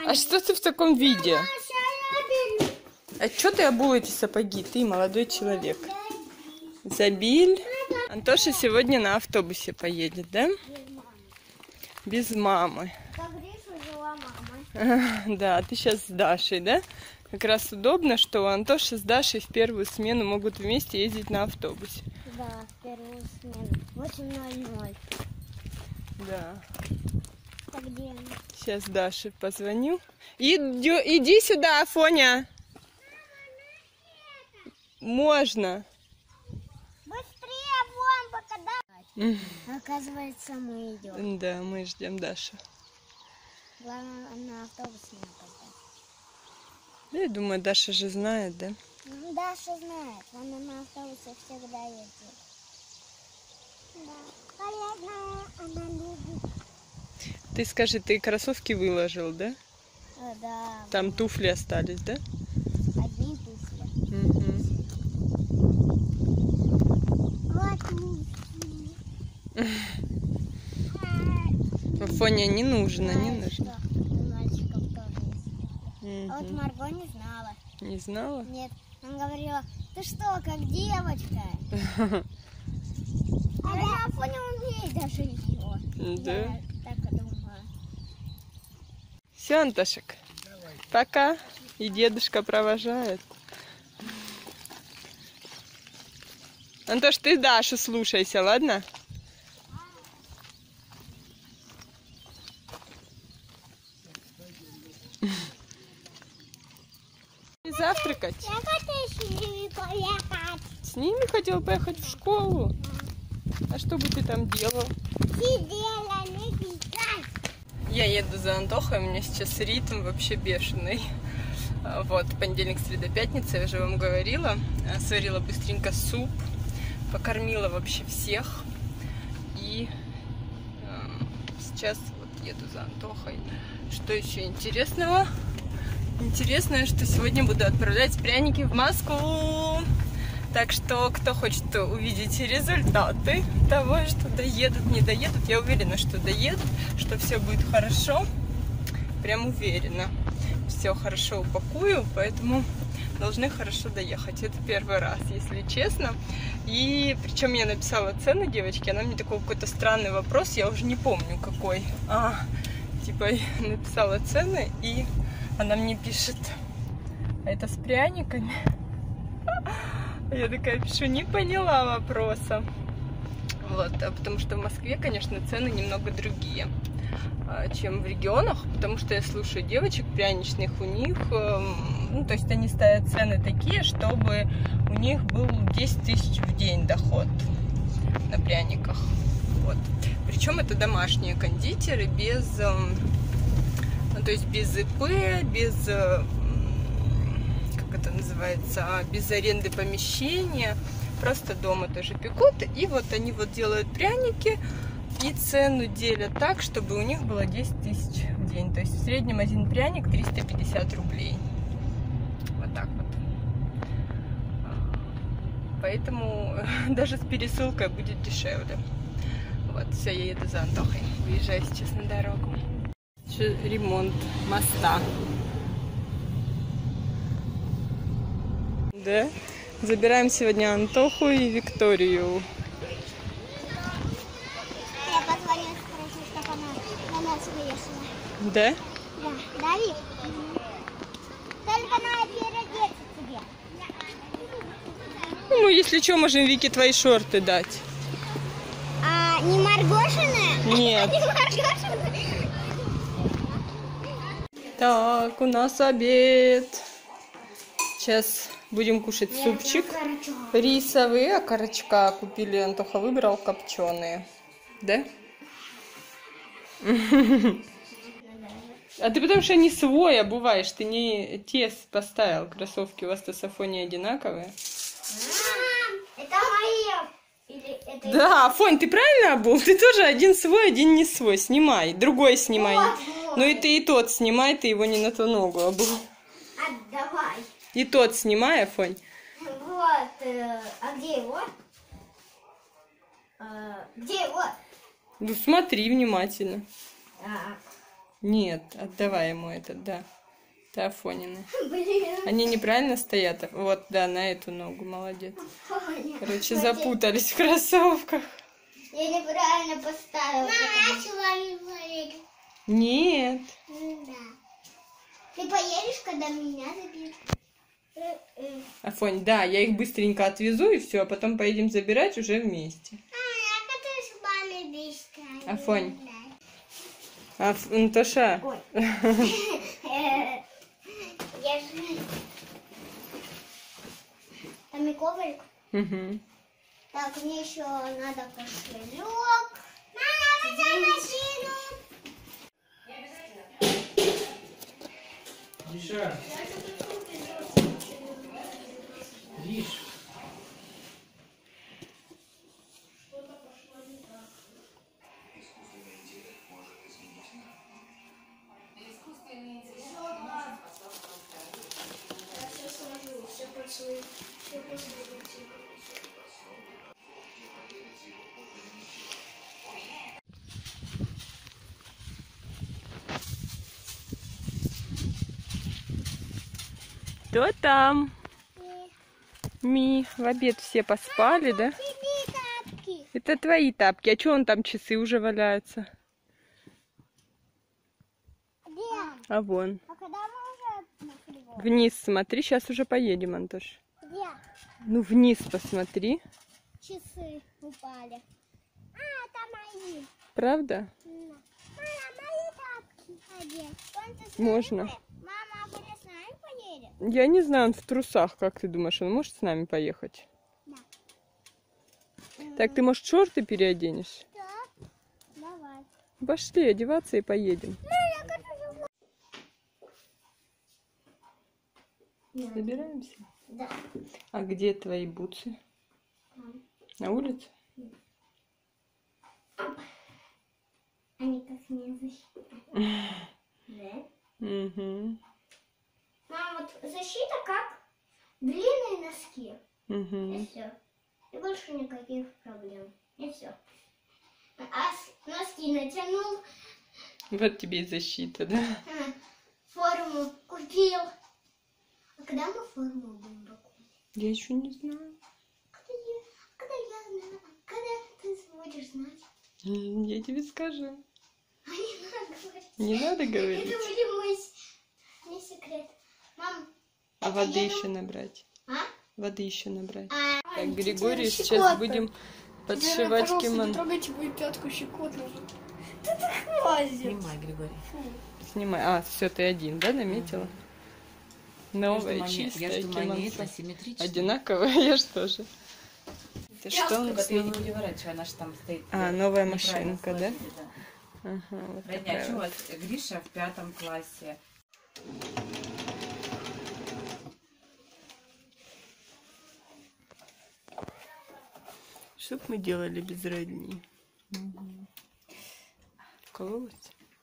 А что ты в таком виде? А что ты обул эти сапоги? Ты молодой человек. Забиль. Антоша сегодня на автобусе поедет, да? Без мамы. Да, ты сейчас с Дашей, да? Как раз удобно, что Антоша с Дашей в первую смену могут вместе ездить на автобусе. Да, в первую смену. 8:00. Да. А где она? Сейчас Даше позвоню. Иди сюда, Афоня. Можно. Быстрее, бомба, когда... Оказывается, мы идем. Да, мы ждем Дашу. Главное, на автобус не опоздать. Да, я думаю, Даша же знает, да? Ну, Даша знает, она на автобусе всегда ездит. Да, полезная, она любит. Ты скажи, ты кроссовки выложил, да? Да. Там туфли остались, да? Одни туфли. Угу. Вот туфли. Афоня, не нужно, не нужно. У мальчиков тоже есть. А вот Марго не знала. Не знала? Нет, она говорила, ты что, как девочка? А я понял, умеет даже ее. Да? Я так и думала. Все, Антошек, пока. И дедушка провожает. Антош, ты Дашу слушайся, ладно? И завтракать. Я хочу с ними поехать. С ними хотел поехать в школу. А что бы ты там делал? Сидела, не писать. Я еду за Антохой, у меня сейчас ритм вообще бешеный. Вот, понедельник, среда, пятница, я уже вам говорила. Сварила быстренько суп, покормила вообще всех. И сейчас вот еду за Антохой. Что еще интересного? Интересное, что сегодня буду отправлять пряники в Москву. Так что, кто хочет увидеть результаты того, что доедут, не доедут, я уверена, что доедут, что все будет хорошо. Прям уверена. Все хорошо упакую, поэтому должны хорошо доехать. Это первый раз, если честно. И причем я написала цены девочке, она мне такой какой-то странный вопрос, я уже не помню какой. Типа написала цены, и она мне пишет, а это с пряниками? Я такая пишу, не поняла вопроса. Вот, потому что в Москве, конечно, цены немного другие, чем в регионах, потому что я слушаю девочек пряничных, у них, ну, то есть они ставят цены такие, чтобы у них был 10 тысяч в день доход на пряниках. Вот. Причем это домашние кондитеры, без, ну, то есть без ИП, без, как это называется, без аренды помещения. Просто дома тоже пекут. И вот они вот делают пряники и цену делят так, чтобы у них было 10 тысяч в день. То есть в среднем один пряник 350 рублей. Вот так вот. Поэтому даже с пересылкой будет дешевле. Вот, все, я еду за Антохой. Выезжаю сейчас на дорогу. Ремонт моста. Да? Забираем сегодня Антоху и Викторию. Я позвоню, спрошу, чтобы она на нас выехала. Да? Да, да, Вик? Только надо переодеться тебе. Ну, мы, если что, можем Вике твои шорты дать. А не Маргошины? Нет. Не Маргошины? Так, у нас обед. Сейчас будем кушать супчик рисовый, а окорочка купили. Антоха выбрал копченые. Да? А ты потому что не свой обуваешь, ты не те поставил. Кроссовки у вас-то с Афоней одинаковые. Это мои. Или это... Да, Афонь, ты правильно обул? Ты тоже один свой, один не свой. Снимай, другой снимай. Вот. Ну и ты и тот снимай, ты его не на ту ногу обул. Отдавай. И тот снимай, Афонь. Вот. А где его? Где его? Ну смотри внимательно. Так. Нет, отдавай ему этот, да. Это Афонины. Блин. Они неправильно стоят? Вот, да, на эту ногу, молодец. Короче, запутались в кроссовках. Я неправильно поставила. Мама, с вами поедем. Нет. Да. Ты поедешь, когда меня заберешь? Афонь, да, я их быстренько отвезу и все, а потом поедем забирать уже вместе. Я хочу с вами быстро. Афонь. Антоша. Ой. Я же... Там и коврик. Угу. Так, мне еще надо кошелек. Мама, возьми машину. Миша. Миш. Кто там? Ми, в обед все поспали, да? Тапки. Это твои тапки. А что он там, часы уже валяются? Где? А вон. А когда мы уже на фригу? Вниз смотри, сейчас уже поедем, Антош. Где? Ну, вниз посмотри. Часы упали. А, это мои. Правда? Мама, мои тапки одеть. Вон ты с Можно. нами? Мама, вы с нами поедет? Я не знаю, он в трусах, как ты думаешь, он может с нами поехать? Да. Так, ты, может, шорты переоденешь? Да. Давай. Пошли одеваться и поедем. Собираемся? Да. А где твои бутсы? На улице? Они как не защита. Да? Угу. Мама, вот защита как длинные носки. Угу. И все. И больше никаких проблем. И все. А носки натянул, Вот тебе и защита, да? форму купил. А когда мы форму будем покупать? Я еще не знаю. Когда я знаю? Когда ты будешь знать? Я тебе скажу. А не надо говорить. Не надо говорить. Это будет мой секрет. Мам, А воды еще набрать. а? Воды еще набрать. А, Так, Григорий, сейчас будем подшивать кимон. Не трогайте мою пятку, щекотно уже. Ты так хватит. Снимай, Григорий. Снимай. А, все, ты один, да, наметила? Новое, чистое Я думаю, они кимонцо. асимметричные. Одинаковое, я ж тоже. Это что у Только нас? ты ее не переворачивай, она же там стоит. А, новая неправильно машинка, да? сложили, да? Ага, вот Родня, такая что у вот. вас Гриша в 5 классе? Что б мы делали без родни? Вкололась?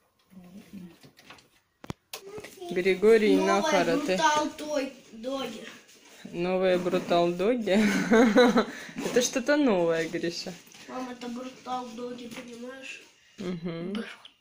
Григорий на карате. Доги. Новые брутал доги. Это что-то новое, Гриша. Мама, это брутал доги, понимаешь? Угу. Брутал.